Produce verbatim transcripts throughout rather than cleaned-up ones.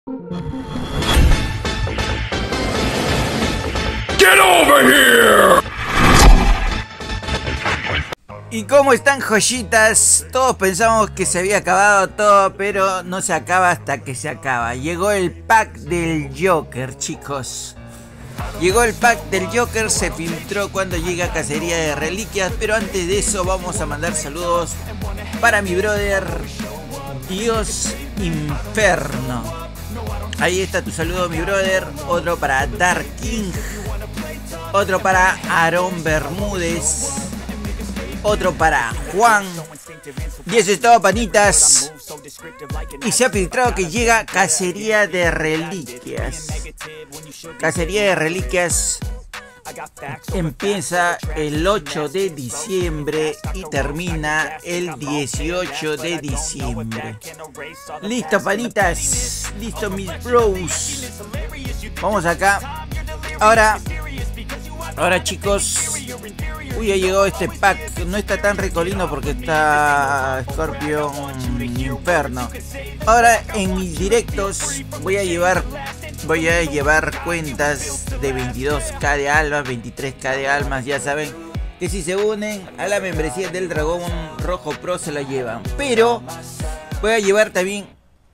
Get over here! ¿Y cómo están, joyitas? Todos pensamos que se había acabado todo, pero no se acaba hasta que se acaba. Llegó el pack del Joker, chicos. Llegó el pack del Joker, se filtró cuando llega Cacería de Reliquias, pero antes de eso vamos a mandar saludos para mi brother Dios Inferno. Ahí está tu saludo, mi brother. Otro para Dark King. Otro para Aarón Bermúdez. Otro para Juan. Y eso es todo, panitas. Y se ha filtrado que llega Cacería de Reliquias. Cacería de Reliquias empieza el ocho de diciembre y termina el dieciocho de diciembre. Listo, panitas. Listo, mis bros. Vamos acá. Ahora, ahora, chicos. Uy, ya llegó este pack. No está tan ricolino porque está Scorpion Inferno. Ahora en mis directos voy a llevar Voy a llevar cuentas de veintidós K de almas, veintitrés K de almas. Ya saben que si se unen a la membresía del Dragón Rojo Pro se la llevan. Pero voy a llevar también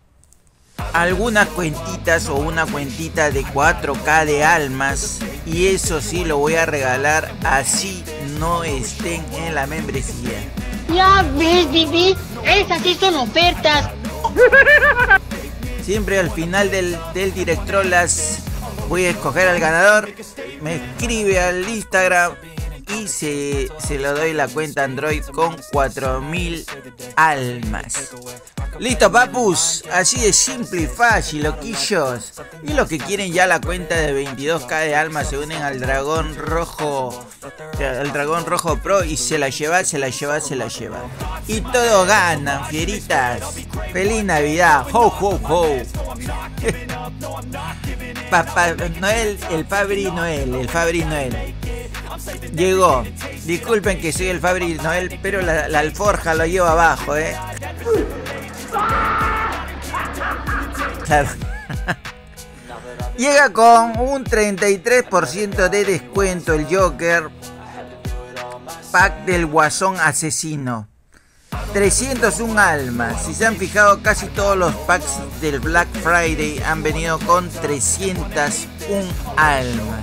algunas cuentitas o una cuentita de cuatro K de almas. Y eso sí lo voy a regalar, así no estén en la membresía. Ya ves, Bibi, esas sí son ofertas. Siempre al final del, del Directrolas voy a escoger al ganador. Me escribe al Instagram y se, se lo doy la cuenta Android con cuatro mil almas. Listo, papus, así de simple y fácil, loquillos. Y los que quieren ya la cuenta de veintidós K de almas se unen al Dragón Rojo, al Dragón Rojo Pro y se la lleva, se la lleva, se la lleva. Y todos ganan, fieritas. Feliz Navidad, ho ho ho. Papá Noel, el Fabri Noel, el Fabri Noel. Llegó. Disculpen que soy el Fabri Noel, pero la, la alforja lo llevo abajo, eh. Claro. Llega con un treinta y tres por ciento de descuento el Joker. Pack del Guasón Asesino. trescientos uno almas. Si se han fijado, casi todos los packs del Black Friday han venido con trescientos uno almas.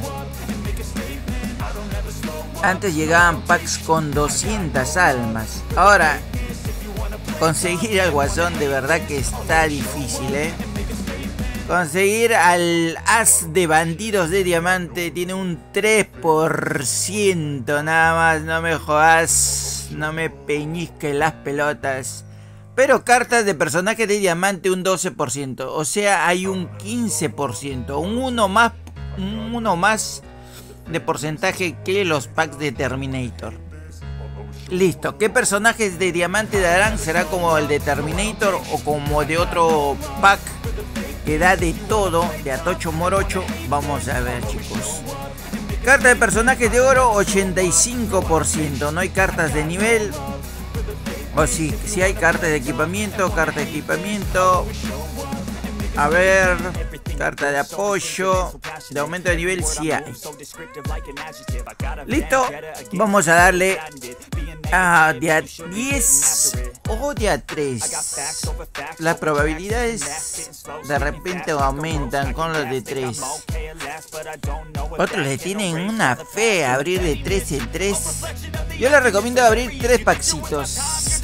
Antes llegaban packs con doscientas almas. Ahora, conseguir al Guasón de verdad que está difícil, ¿eh? Conseguir al As de Bandidos de Diamante tiene un tres por ciento nada más. No me jodas, no me peñisques las pelotas. Pero cartas de personajes de Diamante un doce por ciento. O sea, hay un quince por ciento. Un uno más, un uno más de porcentaje que los packs de Terminator. Listo, ¿qué personajes de Diamante darán? ¿Será como el de Terminator o como de otro pack que da de todo, de Atocho Morocho? Vamos a ver, chicos. Carta de personajes de oro, ochenta y cinco por ciento. No hay cartas de nivel. O sí, sí hay cartas de equipamiento, carta de equipamiento. A ver, carta de apoyo, de aumento de nivel sí hay. Listo, vamos a darle a de a diez o de a tres. Las probabilidades de repente aumentan con los de tres. Otros le tienen una fe a abrir de tres en tres. Yo les recomiendo abrir tres packsitos.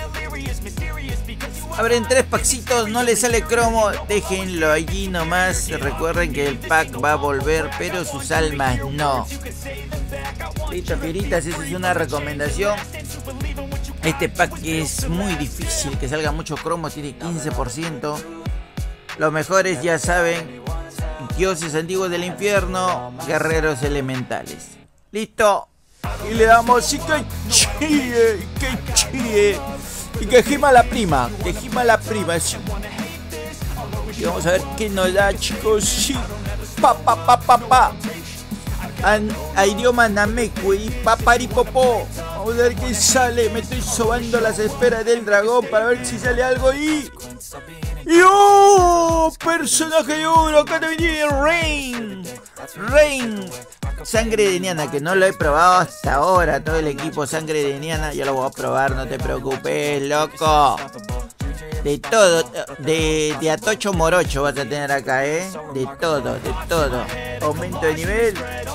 Abren tres packsitos, no les sale cromo, déjenlo allí nomás. Recuerden que el pack va a volver, pero sus almas no. Listo, fieritas, esa es una recomendación. Este pack es muy difícil que salga mucho cromo, tiene quince por ciento. Los mejores ya saben: dioses antiguos del infierno, guerreros elementales. Listo. Y le damos y que chille, que chille. Y que gima la prima, que gima la prima. Sí. Y vamos a ver qué nos da, chicos. Sí. Pa, pa, pa, pa, pa. An, a idioma Nameku y paparipopó. Vamos a ver qué sale. Me estoy sobando las esferas del dragón para ver si sale algo. Y, Y ¡oh! Personaje de oro, acá te viene Rain. Rain. Sangre de Niana, que no lo he probado hasta ahora. Todo el equipo Sangre de Niana, yo lo voy a probar, no te preocupes, loco. De todo, de, de Atocho Morocho vas a tener acá, ¿eh? De todo, de todo. Aumento de nivel.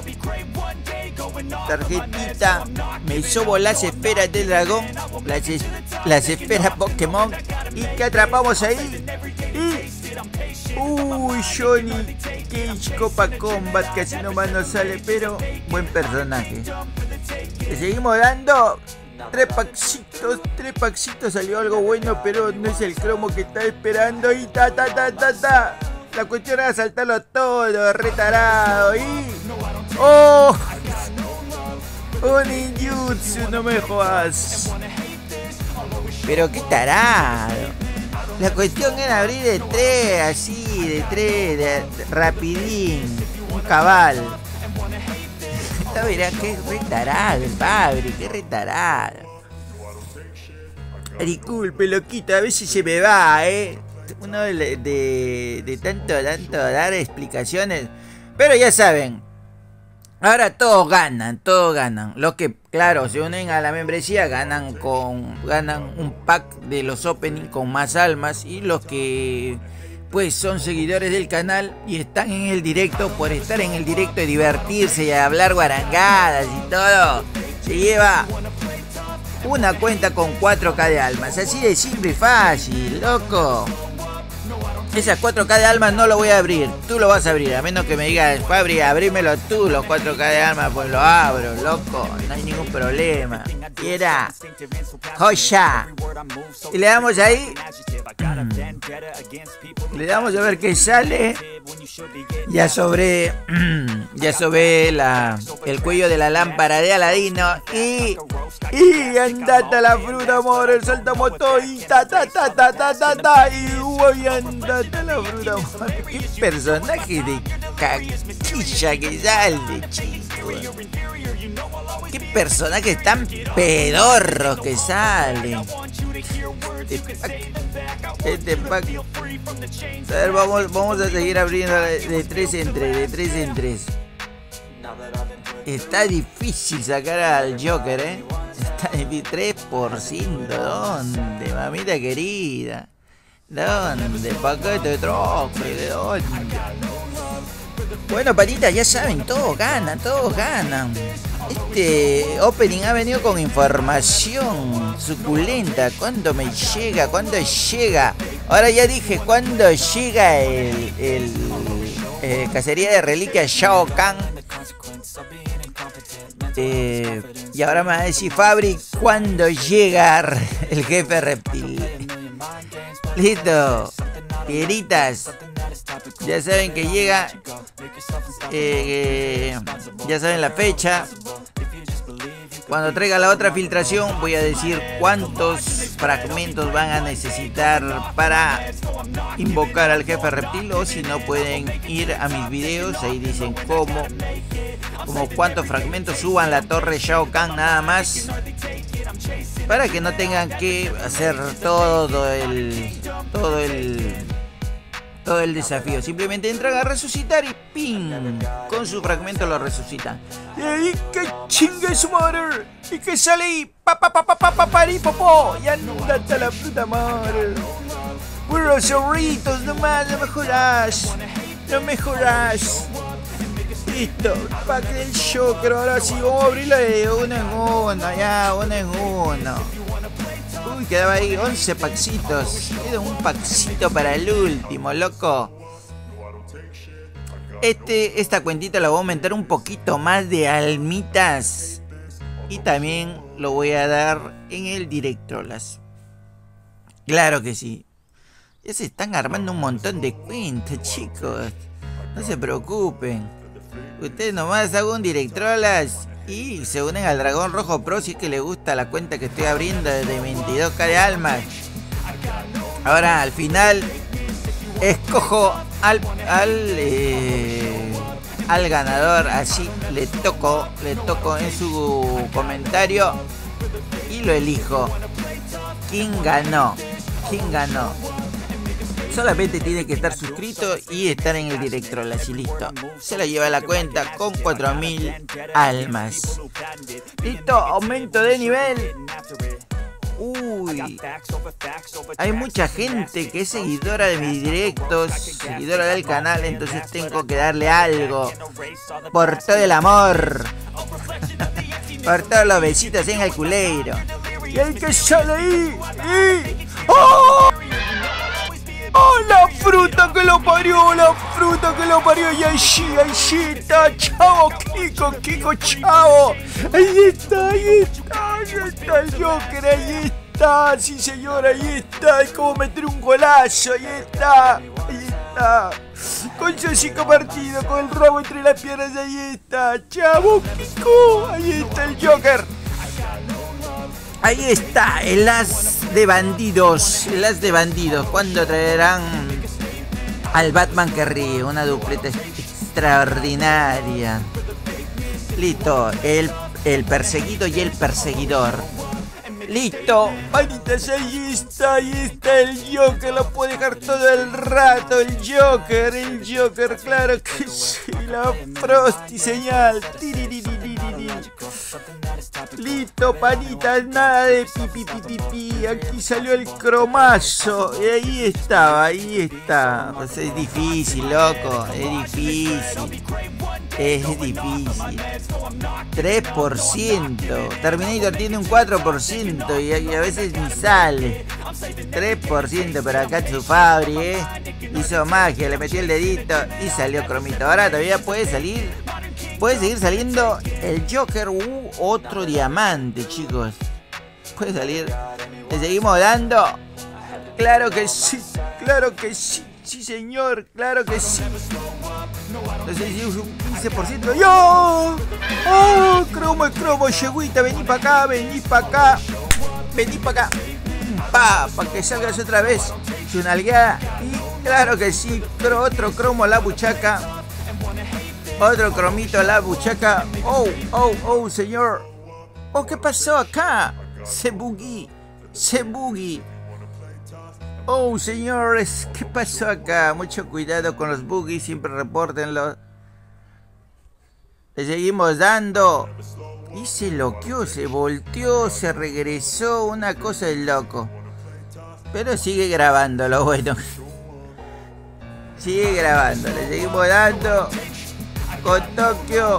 Tarjetita. Me sobo las esferas del dragón. Las, es, las esferas Pokémon. ¿Y qué atrapamos ahí? Y... Uy, Johnny Cage Copa Combat. Casi nomás no sale, pero buen personaje. Le seguimos dando. Tres paxitos, tres paxitos, salió algo bueno, pero no es el cromo que está esperando. Y ta ta ta ta ta. La cuestión era saltarlo todo, retarado. Y... ¡oh! Un ninjutsu, no me jodas. Pero qué tarado. La cuestión era abrir de tres, así, de tres, de, de, rapidín. Un cabal. Mirá, qué retarado el Fabri, qué retarado. Disculpe, loquito, a veces se me va, eh. Uno de, de, de tanto, tanto dar explicaciones. Pero ya saben, ahora todos ganan, todos ganan. Los que, claro, se unen a la membresía ganan con ganan un pack de los opening con más almas. Y los que pues son seguidores del canal y están en el directo, por estar en el directo y divertirse y hablar guarangadas y todo, se lleva una cuenta con cuatro K de almas. Así de simple y fácil, loco. Esas cuatro K de almas no lo voy a abrir, tú lo vas a abrir, a menos que me digas, Fabri, abrímelo tú, los cuatro K de almas, pues lo abro, loco, no hay ningún problema. Y era joya. Y le damos ahí. Le damos a ver qué sale. Ya sobre ya sobre la el cuello de la lámpara de Aladino. Y y andate a la fruta, amor, el saltamoto. Y ta ta ta ta ta ta ta. Y voy a andate a la fruta, amor. Qué personaje de caquilla que sale, chico. Qué personajes tan pedorros que salen. Este pack, este pack. A ver, vamos, vamos a seguir abriendo de tres en tres, de tres en tres. Está difícil sacar al Joker, ¿eh? Está difícil. tres por ciento, ¿dónde, mamita querida? ¿Dónde? Paquete de trofe, ¿de dónde? Bueno, patitas, ya saben, todos ganan, todos ganan. Este opening ha venido con información suculenta. ¿Cuándo me llega? ¿Cuándo llega? Ahora ya dije, ¿cuándo llega el, el, el cacería de reliquias Shao Kahn? Eh, y ahora me va a decir, Fabri, ¿cuándo llega el jefe reptil? Listo, piedritas. Ya saben que llega. Eh, eh, ya saben la fecha. Cuando traiga la otra filtración voy a decir cuántos fragmentos van a necesitar para invocar al jefe reptil, o si no pueden ir a mis videos, ahí dicen cómo, como cuántos fragmentos, suban la torre Shao Kahn nada más, para que no tengan que hacer todo el todo el todo el desafío. Simplemente entran a resucitar y ¡ping! Con su fragmento lo resucitan. Y ahí que chingue su madre. Y que sale ahí. Pa pa pa pa pa pa pari popó. Y andate a la puta madre. Puros zorritos nomás. No mejoras. No mejoras. Listo. Pack del Joker. Ahora sí vamos a abrirla de uno en uno. Ya, uno en uno. Uy, quedaba ahí once paxitos. Queda un paxito para el último, loco. Este, esta cuentita la voy a aumentar un poquito más de almitas. Y también lo voy a dar en el Directrolas. Claro que sí. Ya se están armando un montón de cuentas, chicos. No se preocupen. Ustedes nomás hagan un Directrolas y se unen al Dragón Rojo Pro si es que les gusta la cuenta que estoy abriendo de veintidós K de almas. Ahora al final escojo al al, eh, al ganador, así le toco, le toco en su comentario y lo elijo. ¿Quién ganó? ¿Quién ganó? Solamente tiene que estar suscrito y estar en el Directroll, así listo. Se lo lleva a la cuenta con cuatro mil almas. Listo, aumento de nivel. Uy, hay mucha gente que es seguidora de mis directos, seguidora del canal, entonces tengo que darle algo por todo el amor, por todos los besitos en el culeiro. Y hay que sale ahí, y... ¡Oh! ¡Oh, la fruta que lo parió! ¡La fruta que lo parió! Y allí, allí está, chavo, Kiko, Kiko, chavo. Ahí está, ahí está, ahí está el Joker, ahí está, sí señor, ahí está. Es como meter un golazo, ahí está, ahí está. Con su cinco partido, con el robo entre las piernas, ahí está, chavo, Kiko, ahí está el Joker. Ahí está, el as de bandidos, el as de bandidos. ¿Cuándo traerán al Batman que ríe? Una dupleta extraordinaria. Listo, el, el perseguido y el perseguidor. Listo, manitas, ahí está, ahí está el Joker. Lo puedo dejar todo el rato, el Joker, el Joker, claro que sí. La Frosty señal. Listo, panitas, nada de pipi, pipi, pipi. Aquí salió el cromazo. Y ahí estaba, ahí está. Pues es difícil, loco. Es difícil. Es difícil. tres por ciento. Terminator tiene un cuatro por ciento. Y a veces ni sale. tres por ciento. Pero acá su Fabri, ¿eh? Hizo magia, le metió el dedito y salió cromito. Ahora todavía puede salir. Puede seguir saliendo el Joker u otro diamante, chicos. Puede salir. Le seguimos dando. Claro que sí, claro que sí, sí señor, claro que sí. No sé si es un quince por ciento. ¡Yo! ¡Oh! Cromo, cromo, yeguita, vení para acá, vení para acá. Vení para acá. Pa, para que salgas otra vez. Su nalgueada. Y claro que sí, otro cromo a la buchaca. Otro cromito a la buchaca. Oh, oh, oh, señor. Oh, ¿qué pasó acá? Se buggy. Se buggy. Oh, señores, ¿qué pasó acá? Mucho cuidado con los buggies, siempre repórtenlo. Le seguimos dando. Y se loqueó, se volteó, se regresó. Una cosa de loco. Pero sigue grabando, lo bueno. Sigue grabando, le seguimos dando. Con Tokio.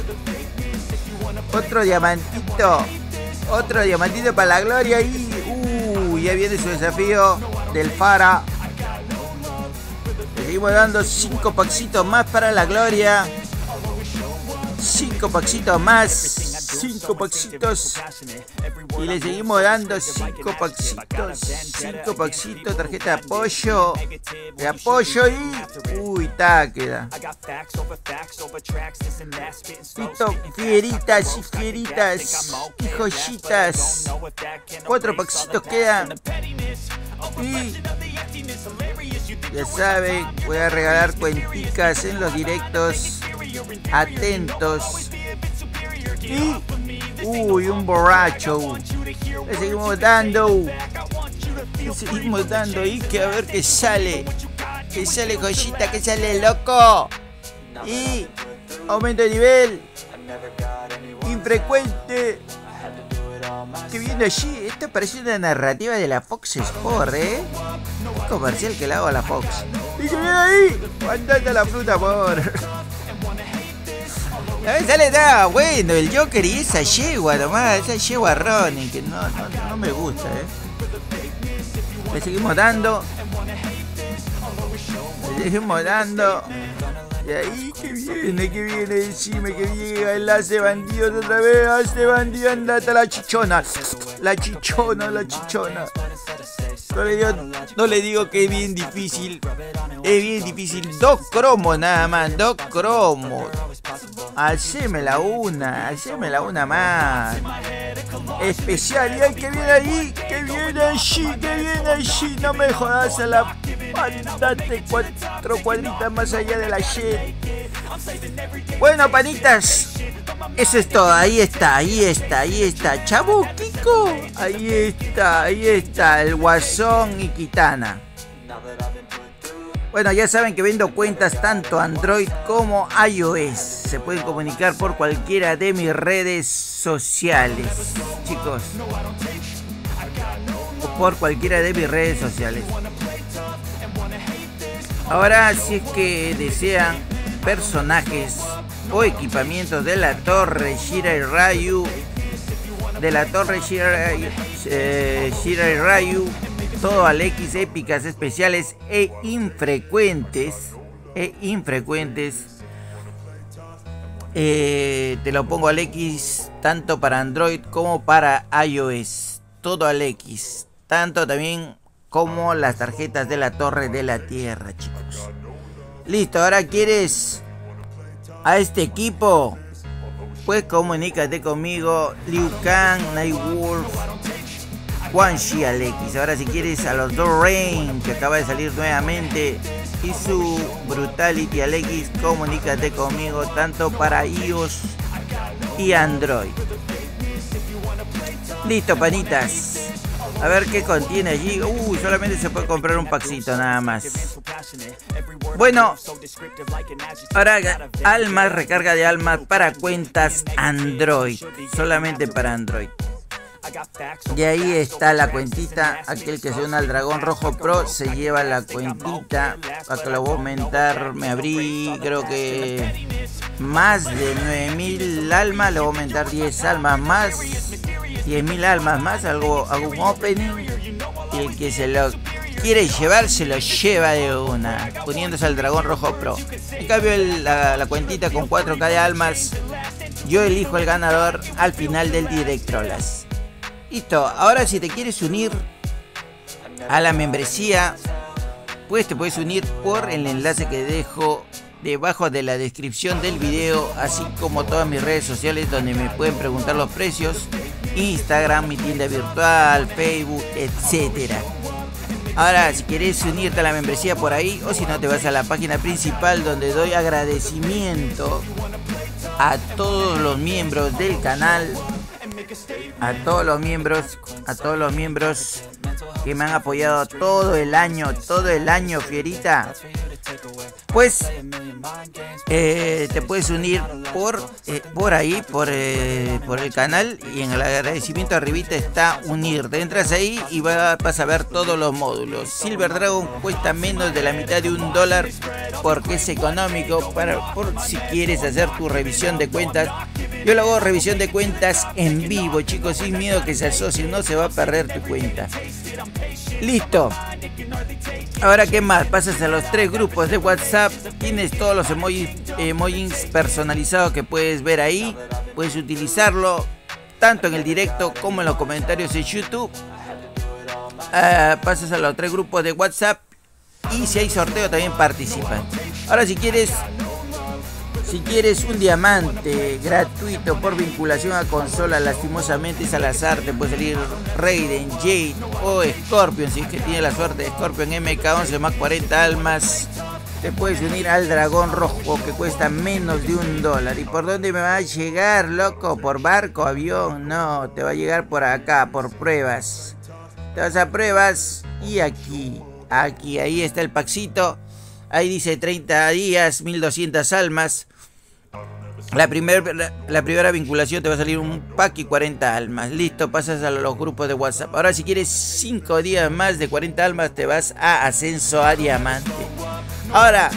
Otro diamantito. Otro diamantito para la gloria. Y uh, ya viene su desafío del Fara. Le seguimos dando cinco paxitos más para la gloria. Cinco paxitos más. Cinco paxitos. Y le seguimos dando cinco paxitos. Cinco paxitos. Tarjeta de apoyo. De apoyo y... Uy, ta, queda. Listo, fieritas y fieritas. Y joyitas. Cuatro paxitos quedan. Y... Ya saben, voy a regalar cuenticas en los directos. Atentos. Y... Uy, un borracho. Le seguimos dando. Le seguimos dando. Y que a ver qué sale. Que sale joyita, que sale loco. Y... Aumento de nivel. Infrecuente. Que viene allí. Esto parece una narrativa de la Fox Sport, ¿eh? Un comercial que le hago a la Fox. Y que viene ahí. Andate a la fruta, por. A ver, sale nada bueno el Joker y esa yegua nomás, esa yegua Ronin, que no, no, no me gusta, eh. Le seguimos dando. Le seguimos dando. Y ahí que viene, que viene, decime que llega el hace bandidos otra vez, hace bandido, andate a la chichona. La chichona, la chichona. No le digo, no le digo que es bien difícil. Es bien difícil. Dos cromos nada más, dos cromos. Hacémela una, hacémela una más. Especial, y hay que viene ahí, que viene allí, que viene allí. No me jodas a la andate cuatro cuadritas más allá de la shit. Bueno, panitas, eso es todo. Ahí está, ahí está, ahí está. Chavo, Kiko. Ahí está, ahí está. El Guasón y Kitana. Bueno, ya saben que vendo cuentas tanto Android como iOS. Se pueden comunicar por cualquiera de mis redes sociales, chicos. O por cualquiera de mis redes sociales. Ahora, si es que desean personajes o equipamientos de la Torre Shirai Ryu, de la Torre Shirai, eh, Shirai Ryu, todo al X, épicas, especiales e infrecuentes, e infrecuentes. Eh, te lo pongo al X tanto para Android como para iOS, todo al X, tanto también como las tarjetas de la Torre de la Tierra, chicos. Listo, ahora quieres a este equipo, pues comunícate conmigo, Liu Kang, Nightwolf, Quan Chi al X. Ahora si quieres a los dos Rain, que acaba de salir nuevamente, y su Brutality al X, comunícate conmigo tanto para iOS y Android. Listo, panitas. A ver qué contiene allí. Uy, solamente se puede comprar un packcito nada más. Bueno, ahora almas, recarga de almas para cuentas Android. Solamente para Android. Y ahí está la cuentita. Aquel que se une al Dragón Rojo Pro se lleva la cuentita. Acá lo voy a aumentar. Me abrí, creo que más de nueve mil almas. Le voy a aumentar diez almas más. diez mil almas más. Algo, hago un opening. Y el que se lo quiere llevar, se lo lleva de una. Poniéndose al Dragón Rojo Pro. En cambio, el, la, la cuentita con cuatro K de almas, yo elijo el ganador al final del Directrolas. Listo, ahora si te quieres unir a la membresía, pues te puedes unir por el enlace que dejo debajo de la descripción del video, así como todas mis redes sociales donde me pueden preguntar los precios, Instagram, mi tienda virtual, Facebook, etcétera. Ahora, si quieres unirte a la membresía por ahí, o si no, te vas a la página principal donde doy agradecimiento a todos los miembros del canal. A todos los miembros, a todos los miembros que me han apoyado todo el año, todo el año, fierita. Pues eh, te puedes unir por eh, por ahí, por, eh, por el canal, y en el agradecimiento arribita está unirte. Entras ahí y va, vas a ver todos los módulos. Silver Dragon cuesta menos de la mitad de un dólar porque es económico, para, por si quieres hacer tu revisión de cuentas. Yo lo hago revisión de cuentas en vivo, chicos, sin miedo que se asocien, no se va a perder tu cuenta. Listo. Ahora, ¿qué más? Pasas a los tres grupos de WhatsApp. Tienes todos los emojis, emojis personalizados que puedes ver ahí. Puedes utilizarlo tanto en el directo como en los comentarios en YouTube. Uh, pasas a los tres grupos de WhatsApp. Y si hay sorteo también participan. Ahora, si quieres... Si quieres un diamante gratuito por vinculación a consola, lastimosamente es al azar, te puede salir Raiden, Jade o Scorpion. Si es que tiene la suerte de Scorpion, M K once más cuarenta almas, te puedes unir al Dragón Rojo que cuesta menos de un dólar. ¿Y por dónde me va a llegar, loco? ¿Por barco, avión? No, te va a llegar por acá, por pruebas. Te vas a pruebas y aquí, aquí, ahí está el packcito. Ahí dice treinta días, mil doscientas almas. La, primer, la, la primera vinculación te va a salir un pack y cuarenta almas. Listo, pasas a los grupos de WhatsApp. Ahora, si quieres cinco días más de cuarenta almas, te vas a Ascenso a Diamante. Ahora,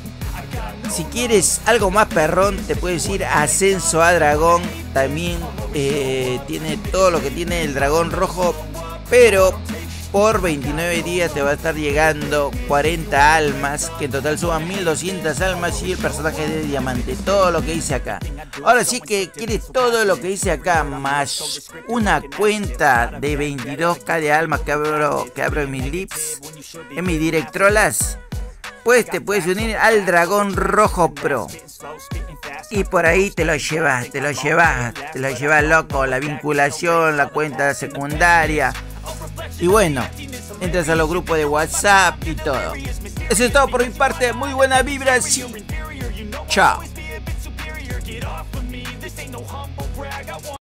si quieres algo más perrón, te puedes ir a Ascenso a Dragón. También eh, tiene todo lo que tiene el Dragón Rojo, pero por veintinueve días te va a estar llegando cuarenta almas, que en total suman mil doscientas almas, y el personaje de diamante. Todo lo que hice acá. Ahora sí que quieres todo lo que hice acá, más una cuenta de veintidós K de almas que abro, que abro en mis lips, en mis Directrolas, pues te puedes unir al Dragón Rojo Pro. Y por ahí te lo llevas, te lo llevas, te lo llevas, loco. La vinculación, la cuenta secundaria. Y bueno, entras a los grupos de WhatsApp y todo. Eso es todo por mi parte. Muy buena vibra. Sí. Chao.